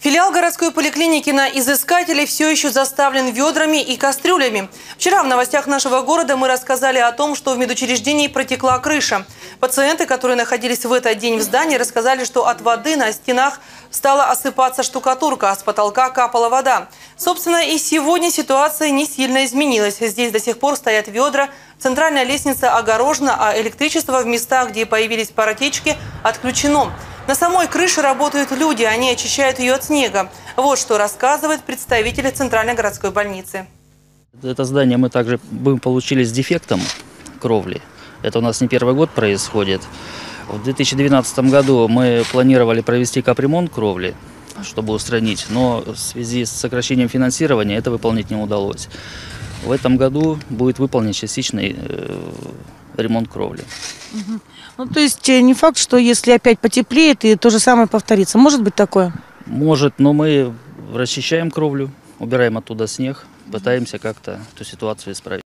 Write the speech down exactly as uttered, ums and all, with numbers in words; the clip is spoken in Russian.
Филиал городской поликлиники на Изыскателей все еще заставлен ведрами и кастрюлями. Вчера в новостях нашего города мы рассказали о том, что в медучреждении протекла крыша. Пациенты, которые находились в этот день в здании, рассказали, что от воды на стенах стала осыпаться штукатурка, а с потолка капала вода. Собственно, и сегодня ситуация не сильно изменилась. Здесь до сих пор стоят ведра, центральная лестница огорожена, а электричество в местах, где появились паротечки, отключено. На самой крыше работают люди, они очищают ее от снега. Вот что рассказывают представители Центральной городской больницы. Это здание мы также получили с дефектом кровли. Это у нас не первый год происходит. В две тысячи двенадцатом году мы планировали провести капремонт кровли, чтобы устранить, но в связи с сокращением финансирования это выполнить не удалось. В этом году будет выполнен частичный э, ремонт кровли. Угу. Ну, то есть не факт, что если опять потеплеет, и то же самое повторится. Может быть такое? Может, но мы расчищаем кровлю, убираем оттуда снег, пытаемся как-то эту ситуацию исправить.